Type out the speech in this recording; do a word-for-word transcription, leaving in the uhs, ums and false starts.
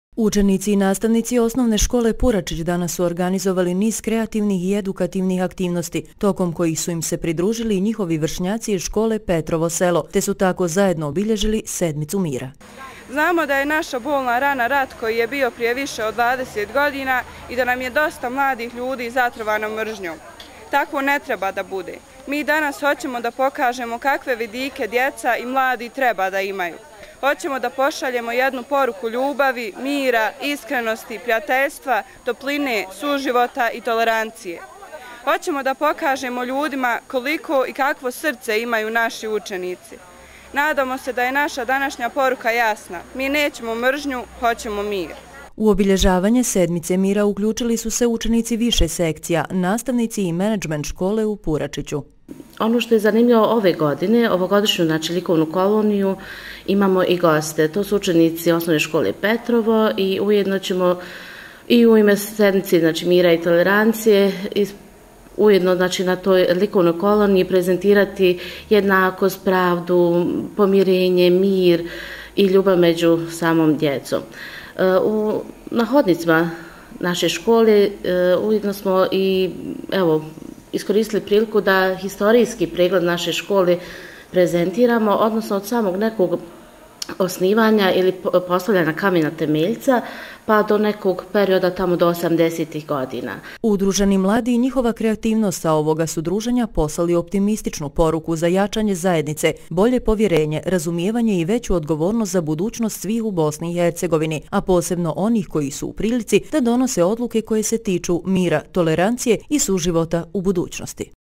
Učenici i nastavnici osnovne škole Puračić danas su organizovali niz kreativnih i edukativnih aktivnosti, tokom kojih su im se pridružili i njihovi vršnjaci iz škole Petrovo selo, te su tako zajedno obilježili sedmicu mira. Znamo da je naša bolna rana rat koji je bio prije više od dvadeset godina i da nam je dosta mladih ljudi zatrovano mržnjom. Tako ne treba da bude. Mi danas hoćemo da pokažemo kakve vidike djeca i mladi treba da imaju. Hoćemo da pošaljemo jednu poruku ljubavi, mira, iskrenosti, prijateljstva, topline, suživota i tolerancije. Hoćemo da pokažemo ljudima koliko i kakvo srce imaju naši učenici. Nadamo se da je naša današnja poruka jasna. Mi nećemo mržnju, hoćemo mir. U obilježavanje sedmice mira uključili su se učenici više sekcija, nastavnici i menadžment škole u Puračiću. Ono što je zanimljivo ove godine, ovogodišnju znači likovnu koloniju, imamo i goste. To su učenici osnovne škole Petrovo i ujedno ćemo i u ime sedmice znači, mira i tolerancije ujedno znači, na toj likovnoj koloniji prezentirati jednakost, pravdu, pomirenje, mir i ljubav među samom djecom. U, na hodnicima naše škole ujedno smo i evo, iskoristili priliku da historijski pregled naše škole prezentiramo, odnosno od samog nekog osnivanja ili postavljanja kamena temeljca pa do nekog perioda tamo do osamdesetih godina. Udruženi mladi i njihova kreativnost sa ovoga su druženja poslali optimističnu poruku za jačanje zajednice, bolje povjerenje, razumijevanje i veću odgovornost za budućnost svih u Bosni i Hercegovini, a posebno onih koji su u prilici da donose odluke koje se tiču mira, tolerancije i suživota u budućnosti.